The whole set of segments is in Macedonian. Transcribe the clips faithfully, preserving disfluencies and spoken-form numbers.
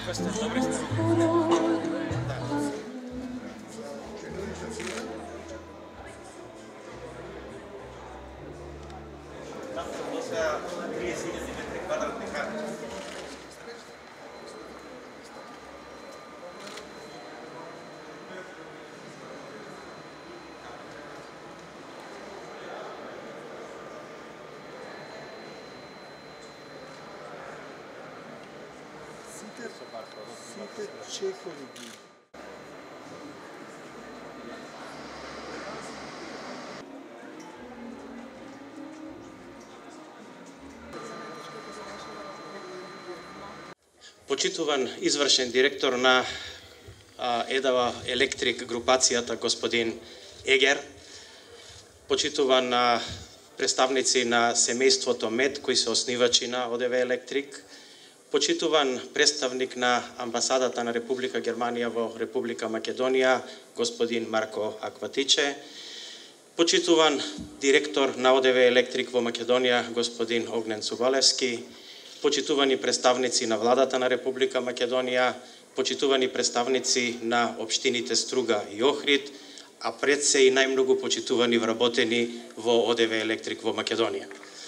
Како сте? Добри сте? Сите чекови ги. Почитуван извршен директор на Едава Електрик групацијата господин Егер, почитуван представници на семејството Мед кои се основачи на ОДВ Електрик, почитуван представник на амбасадата на Република Германија во Република Македонија, господин Марко Акватиче, почитуван директор на ОДВ Електрик во Македонија, господин Огнен Цуголевски, почитувани представници на владата на Република Македонија, почитувани представници на општините Струга и Охрид, а пред се и најмногу почитувани вработени во ОДВ Електрик во Македонија.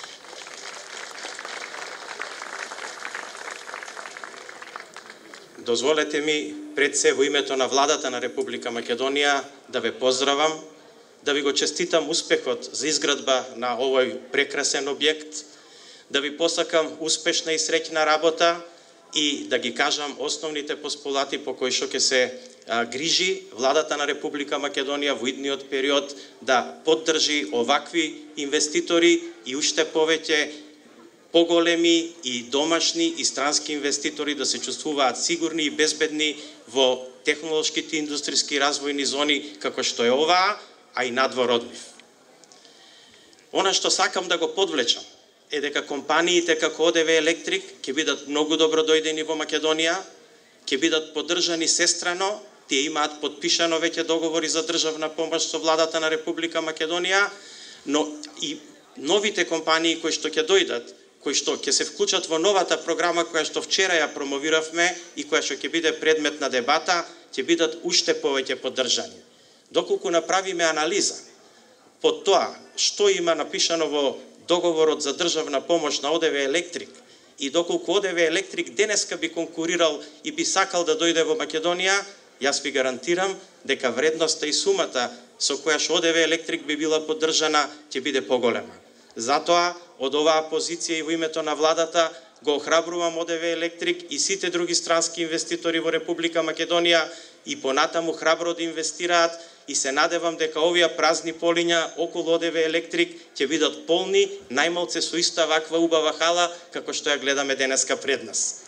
Дозволете ми пред се во името на владата на Република Македонија да ве поздравам, да ви го честитам успехот за изградба на овој прекрасен објект, да ви посакам успешна и среќна работа и да ги кажам основните постулати по кои што ќе се а, грижи владата на Република Македонија во идниот период да поддржи овакви инвеститори и уште повеќе поголеми и домашни и странски инвеститори да се чувствуваат сигурни и безбедни во технолошките индустријски развојни зони како што е оваа, а и надвор од нив. Она што сакам да го подвлечам е дека компаниите како ОДВ Електрик ќе бидат многу добро дојдени во Македонија, ќе бидат поддржани сестрано, тие имаат подпишано веќе договори за државна помош со владата на Република Македонија, но и новите компании кои што ќе дојдат, кои што ќе се вклучат во новата програма која што вчера ја промовиравме и која што ќе биде предмет на дебата, ќе бидат уште повеќе поддржани. Доколку направиме анализа по тоа што има напишано во договорот за државна помош на ОДВ Електрик и доколку ОДВ Електрик денеска би конкурирал и би сакал да дојде во Македонија, јас ви гарантирам дека вредноста и сумата со која што ОДВ Електрик би била поддржана ќе биде поголема. Затоа, од оваа позиција и во името на владата, го охрабрувам ОДВ Електрик и сите други странски инвеститори во Република Македонија и понатаму храбро да инвестираат и се надевам дека овие празни полиња околу ОДВ Електрик ќе бидат полни, најмалце со иста ваква убава хала како што ја гледаме денеска пред нас.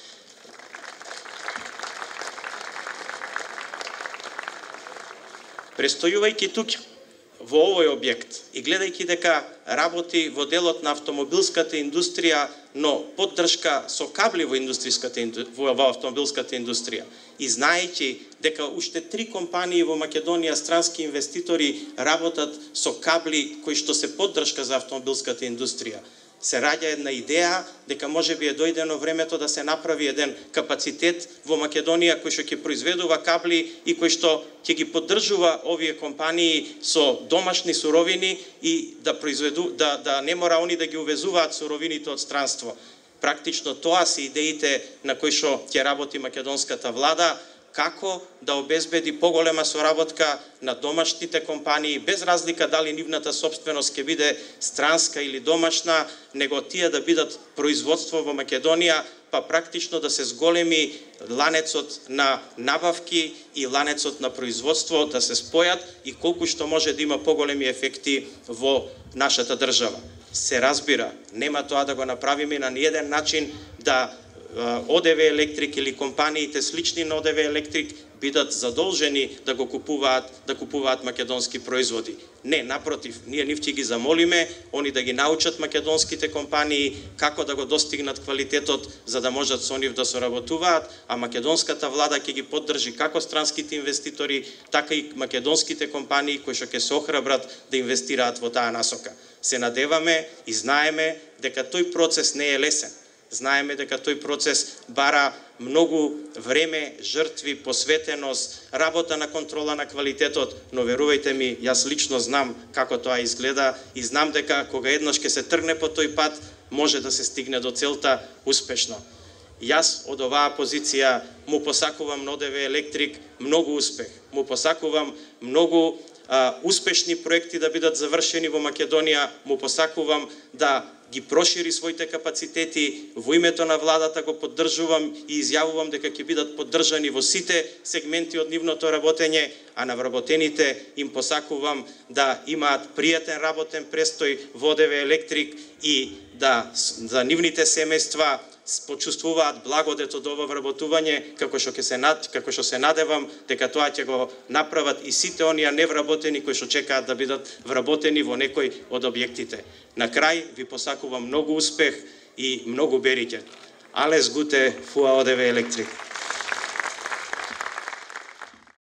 Престојувајќи тука во овој објект и гледајќи дека работи во делот на автомобилската индустрија, но поддршка со кабли во индустријската во, во автомобилската индустрија и знаејќи дека уште три компании во Македонија странски инвеститори работат со кабли кои што се поддршка за автомобилската индустрија, се раѓа една идеја дека можеби е дојдено времето да се направи еден капацитет во Македонија кој што ќе произведува кабли и кој што ќе ги поддржува овие компании со домашни суровини и да произведу да да не мора они да ги увезуваат суровините од странство. Практично тоа се идеите на кои што ќе работи македонската влада, како да обезбеди поголема соработка на домашните компании, без разлика дали нивната собственост ќе биде странска или домашна, него тие да бидат производство во Македонија, па практично да се зголеми ланецот на набавки и ланецот на производство да се спојат и колку што може да има поголеми ефекти во нашата држава. Се разбира, нема тоа да го направиме на ниеден начин да ОДВ Електрик или компаниите слични на ОДВ Електрик бидат задолжени да го купуваат, да купуваат македонски производи. Не, напротив, ние нив ќе ги замолиме, они да ги научат македонските компании како да го достигнат квалитетот за да можат со нив да соработуваат, а македонската влада ќе ги поддржи како странските инвеститори, така и македонските компании кои што ќе се охрабрат да инвестираат во таа насока. Се надеваме и знаеме дека тој процес не е лесен. Знаеме дека тој процес бара многу време, жртви, посветеност, работа на контрола на квалитетот, но верувајте ми, јас лично знам како тоа изгледа и знам дека кога еднаш ќе се тргне по тој пат, може да се стигне до целта успешно. Јас од оваа позиција му посакувам на О Д В Електрик многу успех. Му посакувам многу а, успешни проекти да бидат завршени во Македонија. Му посакувам да ги прошири своите капацитети. Во името на владата го поддржувам и изјавувам дека ќе бидат поддржани во сите сегменти од нивното работење, а на вработените им посакувам да имаат пријатен работен престој во О Д В Електрик и да за нивните семејства почувствуваат благодет од ова вработување, како што ќе се над, како што се надевам дека тоа ќе го направат и сите оние невработени кои што чекаат да бидат вработени во некој од објектите. На крај ви посакувам многу успех и многу бериќе. Alles Gute für О Д В Electric.